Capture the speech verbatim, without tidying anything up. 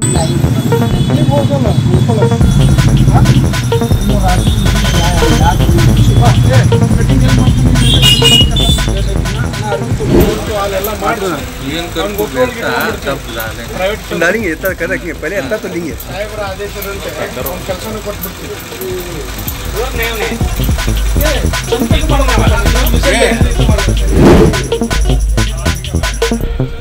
ನನಗೆ ಎತ್ತ ಕರೆಕ್ಟ್ ಪಹಲೆ ಎತ್ತ तो नहीं है साहब आदेश ಕೆಲಸನ ಕೊಟ್ಬಿಡ್ತೀವಿ